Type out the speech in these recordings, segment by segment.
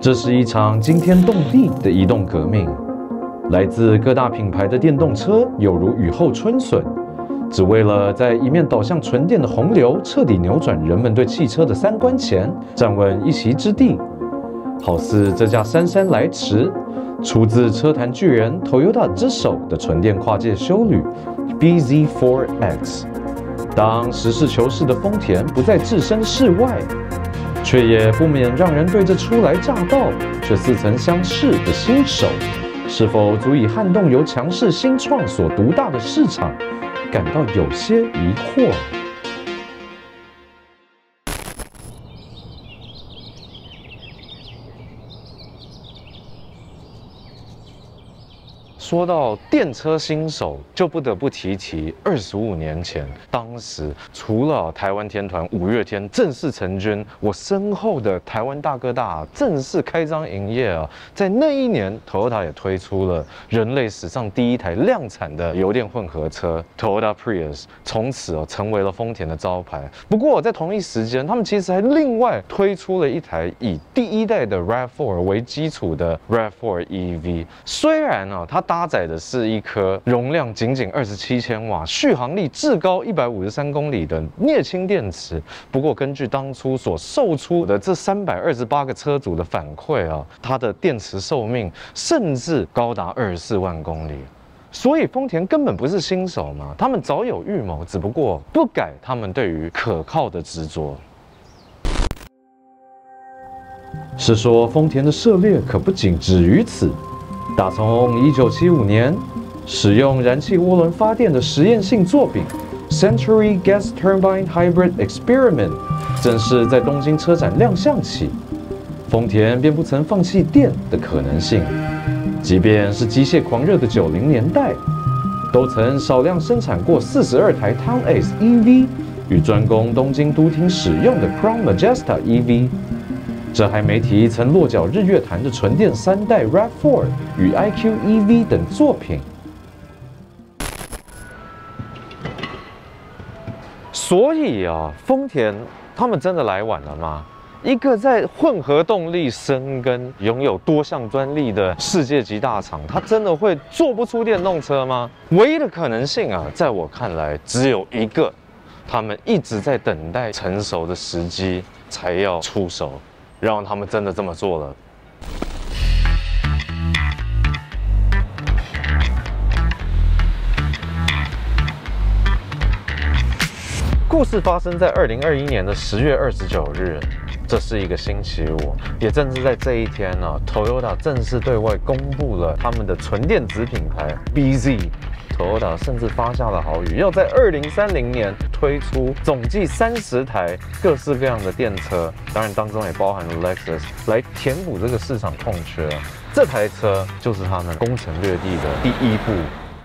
这是一场惊天动地的移动革命，来自各大品牌的电动车有如雨后春笋，只为了在一面导向纯电的洪流彻底扭转人们对汽车的三观前，站稳一席之地。好似这架姗姗来迟、出自车坛巨人 Toyota 之手的纯电跨界休旅 BZ4X。当实事求是的丰田不再置身事外，却也不免让人对这初来乍到却似曾相识的新手，是否足以撼动由强势新创所独大的市场，感到有些疑惑。说到电车新手，就不得不提25年前，当时除了台湾天团五月天正式成军，我身后的台湾大哥大正式开张营业啊，在那一年 ，Toyota 也推出了人类史上第一台量产的油电混合车 Toyota Prius， 从此成为了丰田的招牌。不过在同一时间，他们其实还另外推出了一台以第一代的 RAV4 为基础的 RAV4 EV， 虽然它搭载的是一颗容量仅27千瓦、续航力至高153公里的镍氢电池。不过，根据当初所售出的这328个车主的反馈它的电池寿命甚至高达24万公里。所以丰田根本不是新手嘛，他们早有预谋，只不过不改他们对于可靠的执着。是说丰田的涉猎可不仅止于此。打从1975年，使用燃气涡轮发电的实验性作品 Century Gas Turbine Hybrid Experiment 正式在东京车展亮相起，丰田便不曾放弃电的可能性。即便是机械狂热的90年代，都曾少量生产过42台 Town Ace EV 与专供东京都厅使用的 Crown Majesta EV。这还没提曾落脚日月潭的纯电3代 RAV4 与 IQ EV 等作品。所以丰田他们真的来晚了吗？一个在混合动力深耕、拥有多项专利的世界级大厂，它真的会做不出电动车吗？唯一的可能性在我看来只有一个，他们一直在等待成熟的时机才要出手。让他们真的这么做了。故事发生在2021年的10月29日，这是一个星期五，也正是在这一天Toyota 正式对外公布了他们的纯电子品牌 BZ。Toyota 甚至发下了豪语，要在2030年推出总计30台各式各样的电车，当然当中也包含了 Lexus， 来填补这个市场空缺。这台车就是他们攻城略地的第一步。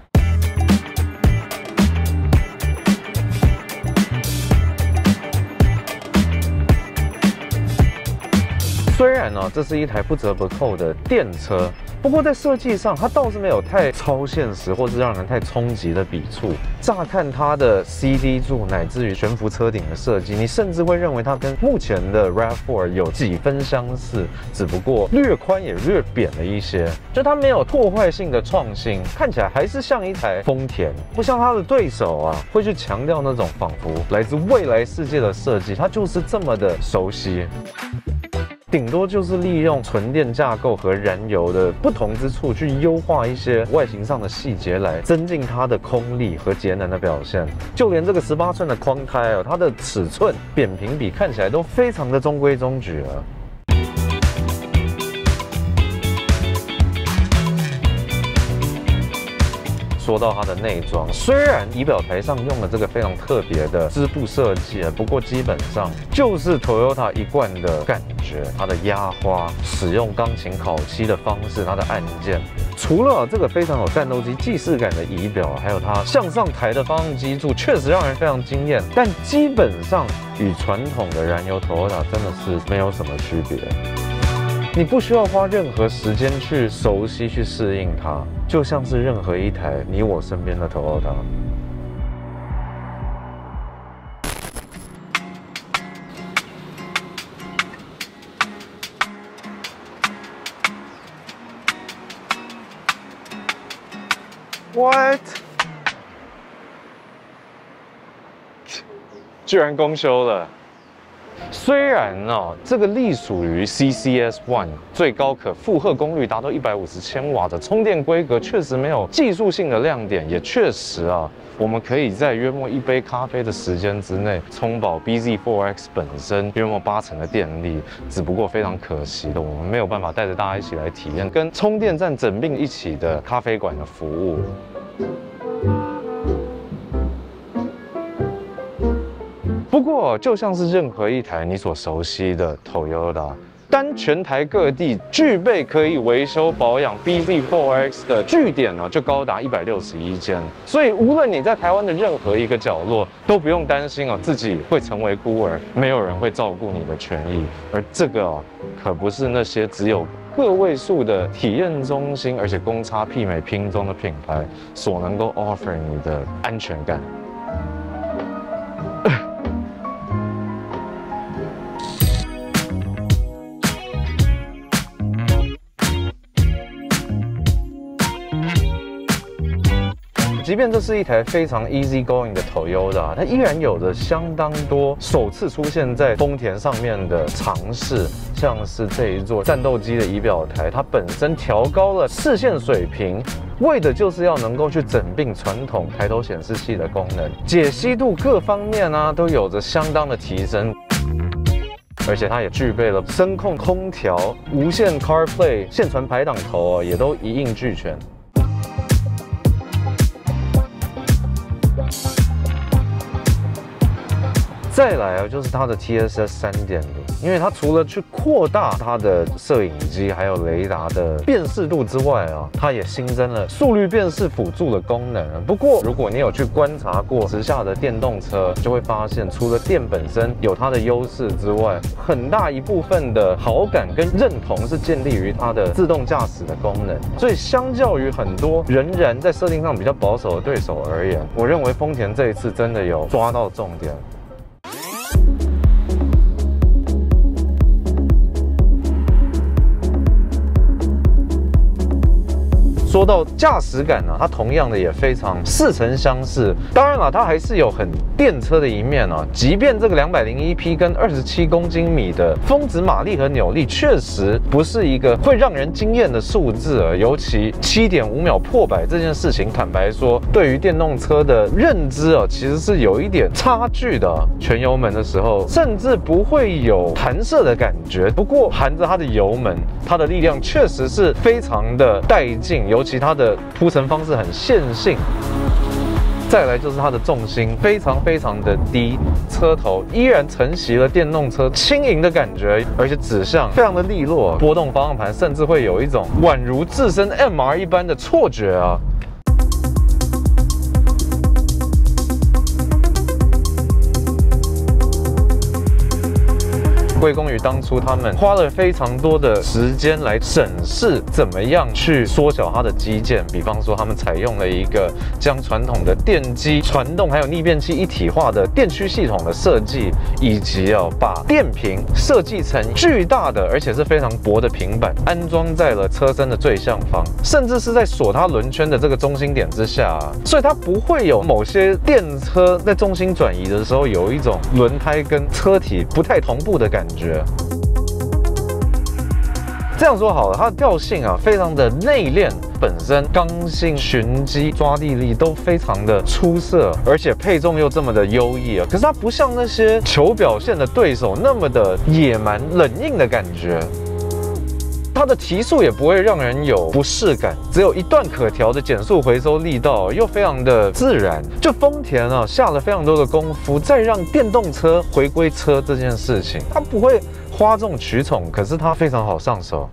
虽然这是一台不折不扣的电车，不过在设计上，它倒是没有太超现实或是让人太冲击的笔触。乍看它的 CD 柱乃至于悬浮车顶的设计，你甚至会认为它跟目前的 RAV4 有几分相似，只不过略宽也略扁了一些。就它没有破坏性的创新，看起来还是像一台丰田，不像它的对手会去强调那种仿佛来自未来世界的设计，它就是这么的熟悉。顶多就是利用纯电架构和燃油的不同之处，去优化一些外形上的细节，来增进它的空力和节能的表现。就连这个18寸的框胎它的尺寸、扁平比看起来都非常的中规中矩了。说到它的内装，虽然仪表台上用了这个非常特别的织布设计不过基本上就是 Toyota 一贯的感觉。它的压花，使用钢琴烤漆的方式，它的按键，除了这个非常有战斗机既视感的仪表，还有它向上抬的发动机柱，确实让人非常惊艳。但基本上与传统的燃油 Toyota 真的是没有什么区别。你不需要花任何时间去熟悉、去适应它，就像是任何一台你我身边的 Toyota。 What？ 居然公休了。虽然这个隶属于 CCS One 最高可负荷功率达到150千瓦的充电规格，确实没有技术性的亮点，也确实我们可以在约莫1杯咖啡的时间之内充饱 BZ4X 本身约莫80%的电力。只不过非常可惜的，我们没有办法带着大家一起来体验跟充电站整并一起的咖啡馆的服务。不过，就像是任何一台你所熟悉的 Toyota， 单全台各地具备可以维修保养 BZ4X 的据点就高达161间。所以，无论你在台湾的任何一个角落，都不用担心自己会成为孤儿，没有人会照顾你的权益。而这个可不是那些只有个位数的体验中心，而且公差媲美拼中的品牌所能够 offer 你的安全感。即便这是一台非常 easy going 的 Toyota， 它依然有着相当多首次出现在丰田上面的尝试，像是这一座战斗机的仪表台，它本身调高了视线水平，为的就是要能够去整并传统抬头显示器的功能，解析度各方面都有着相当的提升。而且它也具备了声控空调、无线 CarPlay、线传排档头也都一应俱全。再来就是它的 TSS 3.0，因为它除了去扩大它的摄影机还有雷达的辨识度之外它也新增了速率辨识辅助的功能。不过，如果你有去观察过时下的电动车，就会发现，除了电本身有它的优势之外，很大一部分的好感跟认同是建立于它的自动驾驶的功能。所以，相较于很多仍然在设定上比较保守的对手而言，我认为丰田这一次真的有抓到重点。说到驾驶感它同样的也非常似曾相识。当然了，它还是有很电车的一面即便这个201匹跟27公斤米的峰值马力和扭力确实不是一个会让人惊艳的数字尤其7.5秒破100这件事情，坦白说，对于电动车的认知其实是有一点差距的。全油门的时候，甚至不会有弹射的感觉。不过，含着它的油门，它的力量确实是非常的带劲，尤其它的铺陈方式很线性。再来就是它的重心非常的低，车头依然承袭了电动车轻盈的感觉，而且指向非常的利落，拨动方向盘甚至会有一种宛如置身 MR 一般的错觉归功于当初他们花了非常多的时间来审视怎么样去缩小它的基建，比方说他们采用了一个将传统的电机传动还有逆变器一体化的电驱系统的设计，以及把电瓶设计成巨大的而且是非常薄的平板，安装在了车身的最上方，甚至是在锁它轮圈的这个中心点之下所以它不会有某些电车在重心转移的时候有一种轮胎跟车体不太同步的感觉。这样说好了，它的调性非常的内敛，本身刚性、循迹、抓地力都非常的出色，而且配重又这么的优异可是它不像那些求表现的对手那么的野蛮、冷硬的感觉。它的提速也不会让人有不适感，只有一段可调的减速回收力道，又非常的自然。就丰田下了非常多的功夫，再让电动车回归车这件事情，它不会哗众取宠，可是它非常好上手。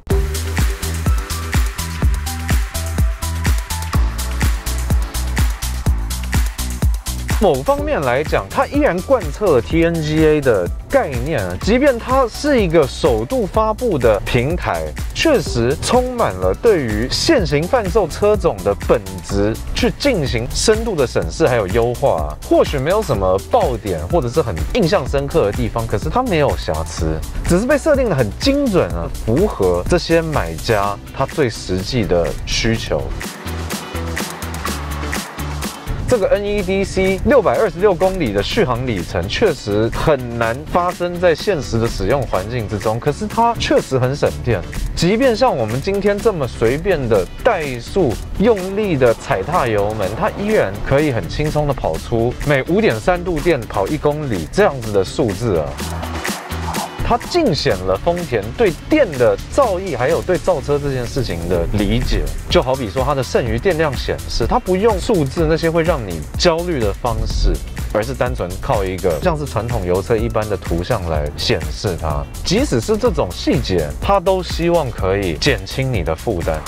某方面来讲，它依然贯彻了 TNGA 的概念即便它是一个首度发布的平台，确实充满了对于现行贩售车种的本质去进行深度的审视还有优化或许没有什么爆点或者是很印象深刻的地方，可是它没有瑕疵，只是被设定的很精准符合这些买家他最实际的需求。 这个 NEDC 626公里的续航里程确实很难发生在现实的使用环境之中，可是它确实很省电。即便像我们今天这么随便的怠速用力的踩踏油门，它依然可以很轻松的跑出每5.3度电跑1公里这样子的数字啊。它尽显了丰田对电的造诣，还有对造车这件事情的理解。就好比说它的剩余电量显示，它不用数字那些会让你焦虑的方式，而是单纯靠一个像是传统油车一般的图像来显示它。即使是这种细节，它都希望可以减轻你的负担。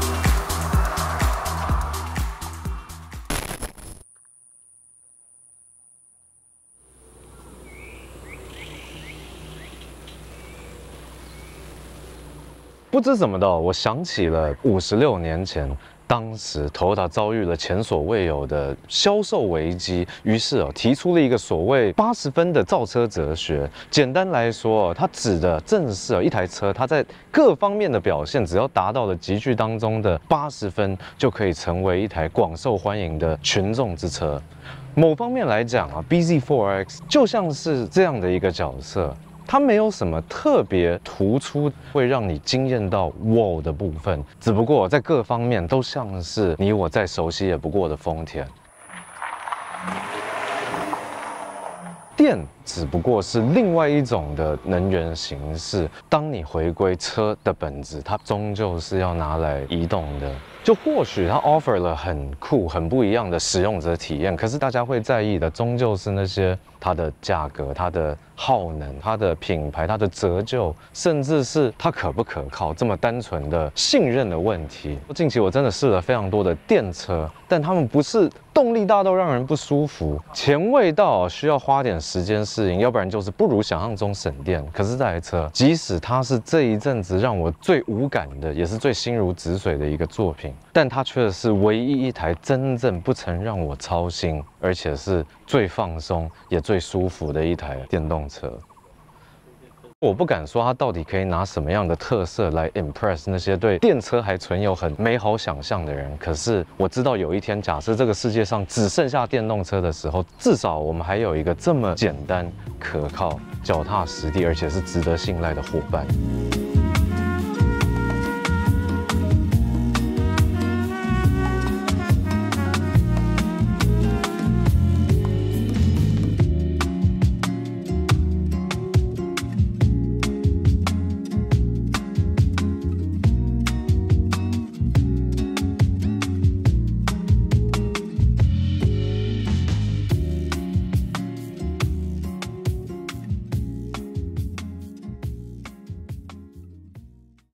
不知怎么的，我想起了56年前，当时 Toyota 遭遇了前所未有的销售危机，于是提出了一个所谓80分的造车哲学。简单来说，它指的正是一台车，它在各方面的表现，只要达到了集聚当中的80分，就可以成为一台广受欢迎的群众之车。某方面来讲，BZ4X 就像是这样的一个角色。它没有什么特别突出会让你惊艳到wow的部分，只不过在各方面都像是你我再熟悉也不过的丰田。电只不过是另外一种的能源形式。当你回归车的本质，它终究是要拿来移动的。就或许它 offer 了很酷、很不一样的使用者体验，可是大家会在意的，终究是那些它的价格、它的耗能、它的品牌、它的折旧，甚至是它可不可靠，这么单纯的信任的问题。近期我真的试了非常多的电车，但它们不是动力大到让人不舒服，前味道需要花点时间适应，要不然就是不如想象中省电。可是这台车，即使它是这一阵子让我最无感的，也是最心如止水的一个作品，但它却是唯一一台真正不曾让我操心，而且是最放松也最舒服的一台电动车。我不敢说它到底可以拿什么样的特色来 impress 那些对电车还存有很美好想象的人，可是我知道有一天，假设这个世界上只剩下电动车的时候，至少我们还有一个这么简单、可靠、脚踏实地，而且是值得信赖的伙伴。